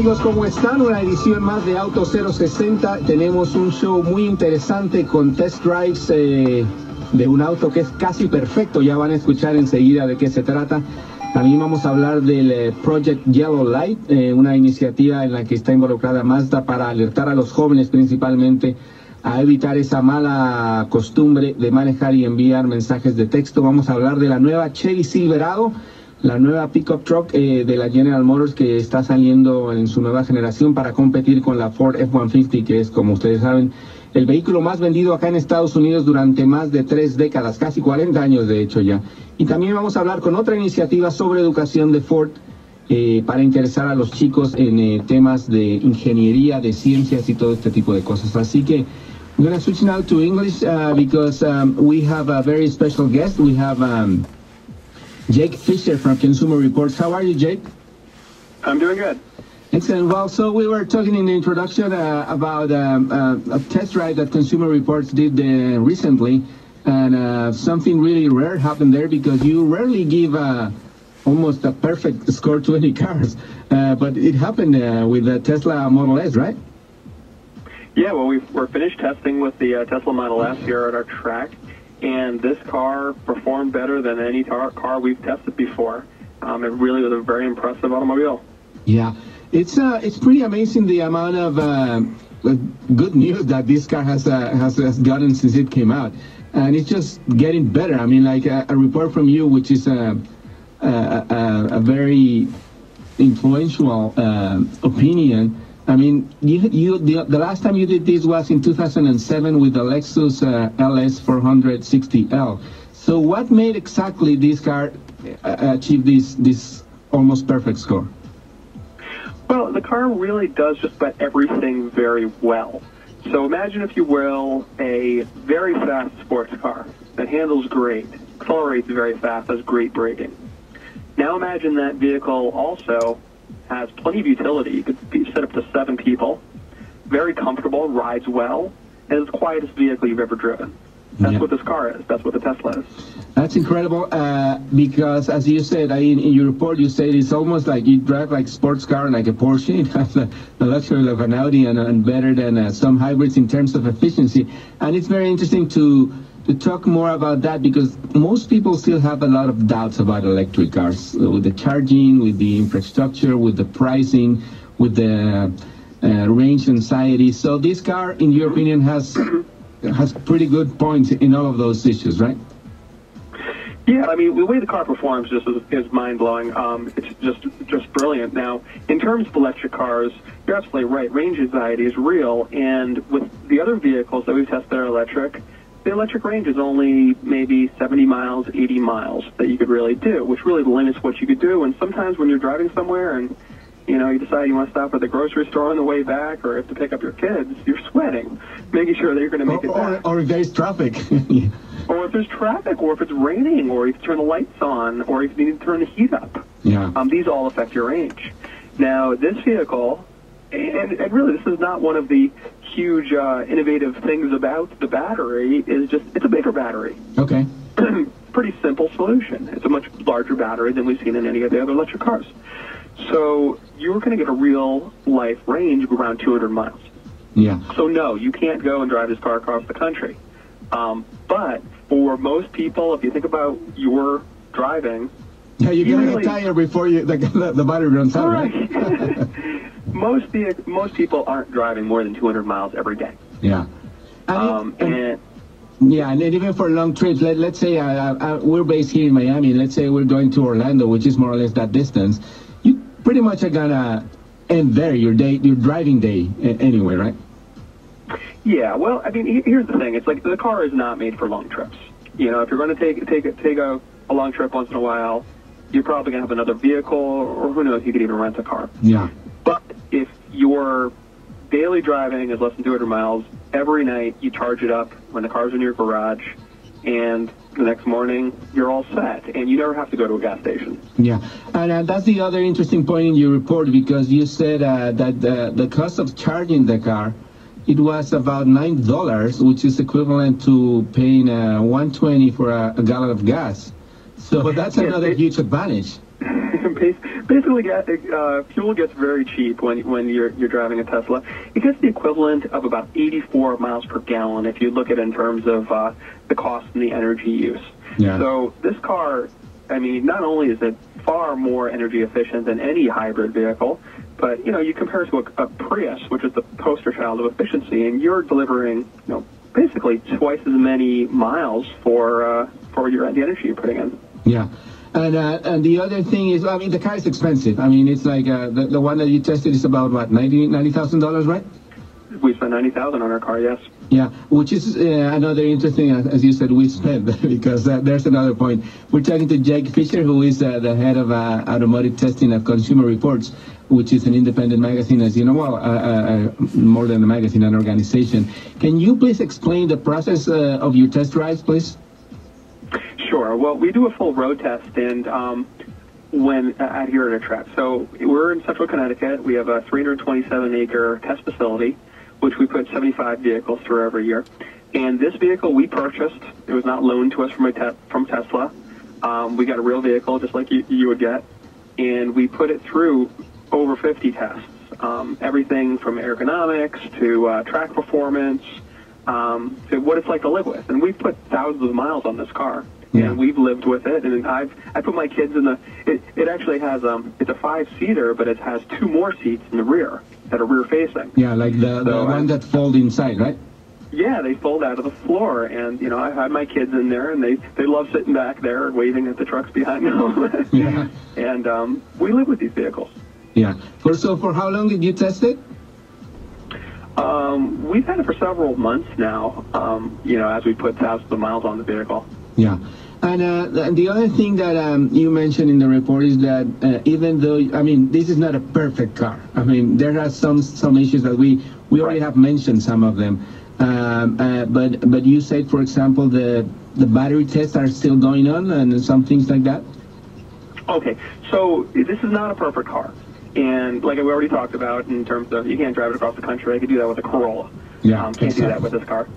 Amigos, ¿cómo están? Una edición más de Auto 060. Tenemos un show muy interesante con test drives de un auto que es casi perfecto. Ya van a escuchar enseguida de qué se trata. También vamos a hablar del Project Yellow Light, una iniciativa en la que está involucrada Mazda para alertar a los jóvenes principalmente a evitar esa mala costumbre de manejar y enviar mensajes de texto. Vamos a hablar de la nueva Chevy Silverado, la nueva pickup truck de la General Motors que está saliendo en su nueva generación para competir con la Ford F-150, que es, como ustedes saben, el vehículo más vendido acá en Estados Unidos durante más de 3 décadas, casi 40 años de hecho ya. Y también vamos a hablar con otra iniciativa sobre educación de Ford para interesar a los chicos en temas de ingeniería, de ciencias y todo este tipo de cosas. Así que I'm going to switch now to English because we have a very special guest. We have Jake Fisher from Consumer Reports. How are you, Jake? I'm doing good. Excellent. Well, so we were talking in the introduction about a test drive that Consumer Reports did recently, and something really rare happened there because you rarely give almost a perfect score to any cars, but it happened with the Tesla Model S, right? Yeah, well, we're finished testing with the Tesla Model S here at our track, and this car performed better than any car we've tested before. It really was a very impressive automobile. Yeah, it's pretty amazing the amount of good news that this car has gotten since it came out, and it's just getting better. I mean, like a report from you, which is a very influential opinion. I mean, the last time you did this was in 2007 with the Lexus LS 460L. So what made exactly this car achieve this almost perfect score? Well, the car really does just about everything very well. So imagine, if you will, a very fast sports car that handles great, accelerates very fast, has great braking. Now imagine that vehicle also has plenty of utility. You could be set up to 7 people, very comfortable, rides well, and is the quietest vehicle you've ever driven. That's what this car is. That's what the Tesla is. That's incredible because, as you said, in your report, you said it's almost like you drive like a sports car, like a Porsche. It has the luxury of an Audi and better than some hybrids in terms of efficiency. And it's very interesting to talk more about that because most people still have a lot of doubts about electric cars, with the charging, with the infrastructure, with the pricing, with the range anxiety. So this car, in your opinion, has pretty good points in all of those issues, right? Yeah, I mean, the way the car performs just is mind-blowing. It's just brilliant. Now, in terms of electric cars, you're absolutely right. Range anxiety is real, and with the other vehicles that we've tested that are electric, the electric range is only maybe 70 miles, 80 miles that you could really do, which really limits what you could do. And sometimes when you're driving somewhere and you decide you want to stop at the grocery store on the way back, or have to pick up your kids, you're sweating, making sure that you're going to make it back. Or if there's traffic. Or if there's traffic, or if it's raining, or you can turn the lights on, or if you need to turn the heat up. Yeah. These all affect your range. Now, this vehicle, and really this is not one of the huge innovative things about the battery, it's a bigger battery. Okay. Pretty simple solution. It's a much larger battery than we've seen in any of the other electric cars. So you're going to get a real-life range of around 200 miles. Yeah. So no, you can't go and drive this car across the country. But for most people, if you think about your driving... Yeah, you're going to get tired before the battery runs out, right? Most people aren't driving more than 200 miles every day. Yeah. And even for long trips, let's say we're based here in Miami. Let's say we're going to Orlando, which is more or less that distance. You pretty much are gonna end there your driving day anyway, right? Yeah. Well, I mean, here's the thing. It's like the car is not made for long trips. If you're going to take a long trip once in a while, you're probably going to have another vehicle, or who knows, you could even rent a car. Yeah. But if your daily driving is less than 200 miles, every night you charge it up when the car's in your garage, and the next morning you're all set, and you never have to go to a gas station. Yeah, and that's the other interesting point in your report, because you said that the cost of charging the car, it was about $9, which is equivalent to paying $1.20 for a gallon of gas. So that's another huge advantage. Basically, fuel gets very cheap when you're driving a Tesla. It gets the equivalent of about 84 miles per gallon if you look at it in terms of the cost and the energy use. Yeah. So this car, I mean, not only is it far more energy efficient than any hybrid vehicle, but you compare it to a Prius, which is the poster child of efficiency, and you're delivering basically twice as many miles for the energy you're putting in. Yeah. And the other thing is, I mean, the car is expensive. I mean, it's like the one that you tested is about what, $90,000, right? We spent $90,000 on our car, yes. Yeah, which is another interesting, as you said, we spent, because there's another point. We're talking to Jake Fisher, who is the head of automotive testing at Consumer Reports, which is an independent magazine, as you know, more than a magazine, an organization. Can you please explain the process of your test drives, please? Sure. Well, we do a full road test, and when out here at Attrap. So we're in Central Connecticut. We have a 327-acre test facility, which we put 75 vehicles through every year. And this vehicle we purchased. It was not loaned to us from Tesla. We got a real vehicle, just like you would get, and we put it through over 50 tests. Everything from ergonomics to track performance to what it's like to live with. And we've put thousands of miles on this car. Yeah. And we've lived with it, and I put my kids in it actually has, it's a 5-seater, but it has 2 more seats in the rear that are rear facing. Yeah, like the one that fold inside, right? Yeah, they fold out of the floor, and I had my kids in there, and they love sitting back there waving at the trucks behind them. Yeah. And we live with these vehicles. Yeah. So for how long did you test it? We've had it for several months now, as we put thousands of miles on the vehicle. Yeah. And the other thing that you mentioned in the report is that even though, I mean, this is not a perfect car. I mean, there are some issues that we already have mentioned some of them. But you said, for example, the battery tests are still going on and some things like that? Okay. So this is not a perfect car. And like we already talked about in terms of you can't drive it across the country. I could do that with a Corolla. Yeah. Can't do that with this car.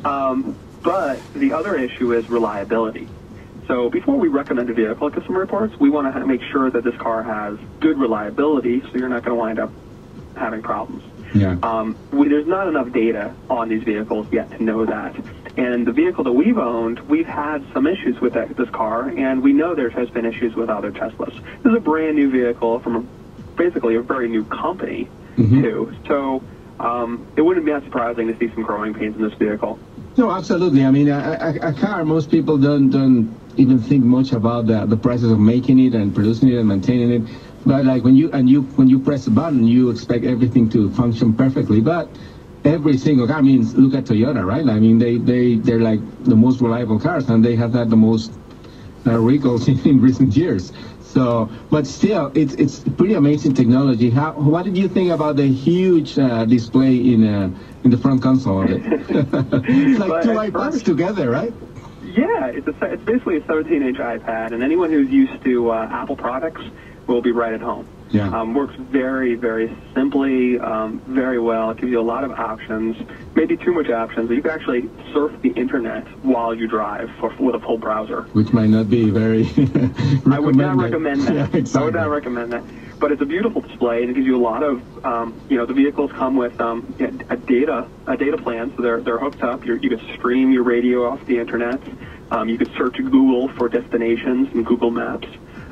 But the other issue is reliability. So before we recommend a vehicle at Consumer Reports, we want to make sure that this car has good reliability, so you're not going to wind up having problems. Yeah. There's not enough data on these vehicles yet to know that. And the vehicle that we've owned, we've had some issues with this car, and we know there has been issues with other Teslas. This is a brand new vehicle from basically a very new company, too. So it wouldn't be that surprising to see some growing pains in this vehicle. No, absolutely. I mean, a car, most people don't even think much about the process of making it and producing it and maintaining it. But like when you press a button, you expect everything to function perfectly. But every single car, I mean, look at Toyota, right? I mean, they're like the most reliable cars, and they have had the most recalls in recent years. So, but still, it's pretty amazing technology. What did you think about the huge display in the front console of it? It's like 2 iPads together, right? Yeah, it's basically a 17-inch iPad, and anyone who's used to Apple products will be right at home. Yeah. Works very, very simply, very well. It gives you a lot of options, maybe too much options. You can actually surf the internet while you drive with a full browser. Which might not be very I would not recommend that. Yeah, exactly. I would not recommend that. But it's a beautiful display, and it gives you a lot of, the vehicles come with a data plan, so they're hooked up. You can stream your radio off the internet. You can search Google for destinations in Google Maps.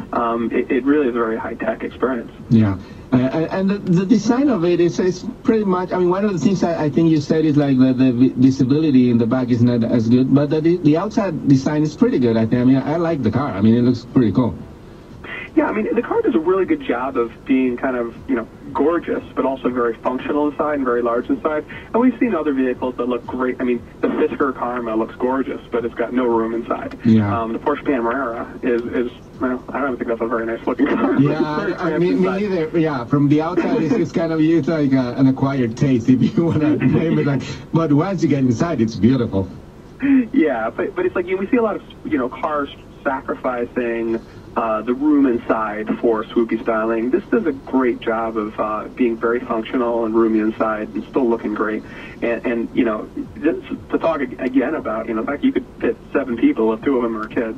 It really is a very high-tech experience. Yeah, and the design of it is pretty much, I mean, one of the things I think you said is like the visibility in the back is not as good, but the outside design is pretty good, I think. I mean, I like the car. I mean, it looks pretty cool. Yeah, I mean, the car does a really good job of being kind of, gorgeous, but also very functional inside and very large inside. And we've seen other vehicles that look great. I mean, the Fisker Karma looks gorgeous, but it's got no room inside. Yeah. The Porsche Panamera is well, I don't think that's a very nice looking car. Yeah, me neither. Yeah, from the outside, it's kind of it's like an acquired taste, if you want to name it like. But once you get inside, it's beautiful. Yeah, but it's like we see a lot of cars sacrificing the room inside for swoopy styling. This does a great job of being very functional and roomy inside and still looking great. And to talk again about the fact you could fit 7 people if 2 of them are kids.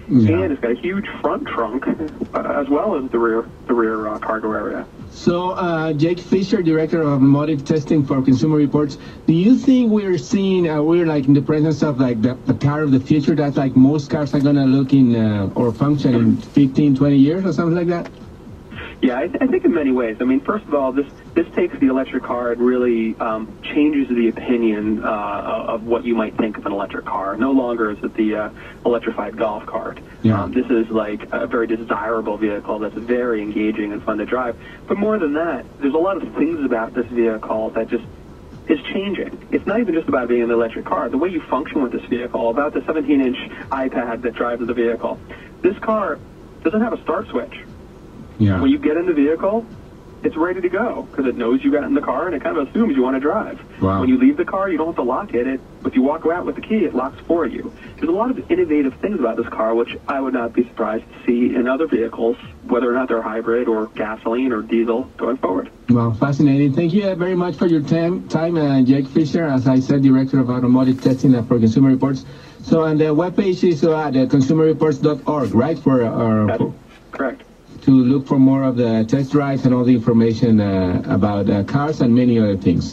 and it's got a huge front trunk as well as the rear cargo area. So, Jake Fisher, Director of Automotive Testing for Consumer Reports, do you think we're seeing, we're like in the presence of like the car of the future, that like most cars are going to look in or function in 15, 20 years or something like that? Yeah, I think in many ways. I mean, first of all, this takes the electric car and really changes the opinion of what you might think of an electric car. No longer is it the electrified golf cart. Yeah. This is like a very desirable vehicle that's very engaging and fun to drive. But more than that, there's a lot of things about this vehicle that just is changing. It's not even just about being an electric car. The way you function with this vehicle, about the 17-inch iPad that drives the vehicle, this car doesn't have a start switch. Yeah. When you get in the vehicle, it's ready to go because it knows you got in the car and it kind of assumes you want to drive. Wow. When you leave the car, you don't have to lock it. If you walk out with the key, it locks for you. There's a lot of innovative things about this car, which I would not be surprised to see in other vehicles, whether or not they're hybrid or gasoline or diesel going forward. Well, fascinating. Thank you very much for your time, Jake Fisher, as I said, Director of Automotive Testing for Consumer Reports. So, and the webpage is at consumerreports.org, right? That's correct. To look for more of the test drives and all the information about cars and many other things.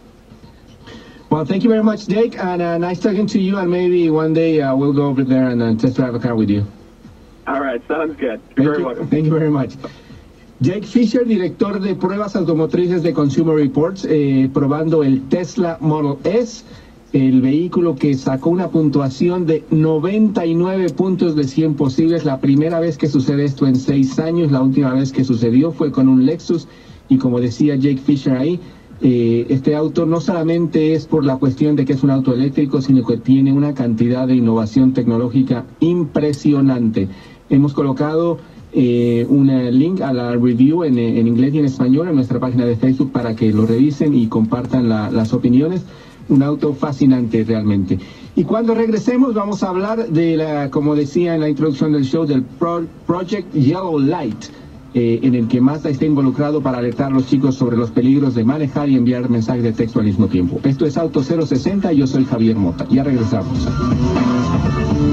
Well, thank you very much, Jake, and nice talking to you, and maybe one day we'll go over there and test drive a car with you. All right, sounds good. You're very welcome. Thank you very much. Jake Fisher, director de pruebas automotrices de Consumer Reports, probando el Tesla Model S, el vehículo que sacó una puntuación de 99 puntos de 100 posibles. La primera vez que sucede esto en 6 años, la última vez que sucedió fue con un Lexus, y como decía Jake Fisher ahí, este auto no solamente es por la cuestión de que es un auto eléctrico, sino que tiene una cantidad de innovación tecnológica impresionante. Hemos colocado un link a la review en inglés y en español en nuestra página de Facebook para que lo revisen y compartan las opiniones. Un auto fascinante realmente. Y cuando regresemos vamos a hablar de como decía en la introducción del show, del Project Yellow Light, en el que Mazda está involucrado para alertar a los chicos sobre los peligros de manejar y enviar mensajes de texto al mismo tiempo. Esto es Auto 060 y yo soy Javier Mota. Ya regresamos.